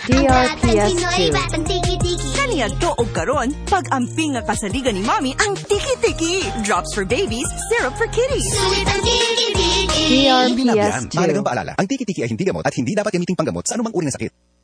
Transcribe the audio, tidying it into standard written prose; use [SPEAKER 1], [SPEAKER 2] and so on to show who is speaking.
[SPEAKER 1] DRPS 2.
[SPEAKER 2] Kaniya to og karon, pag-amping nga kasaligan ni Mommy ang Tiki-Tiki. Drops for babies, syrup for kitties.
[SPEAKER 1] DRPS 2.
[SPEAKER 3] Mahalagang paalala, ang Tiki-Tiki ay hindi gamot at hindi dapat gamiting panggamot sa anumang uri ng sakit.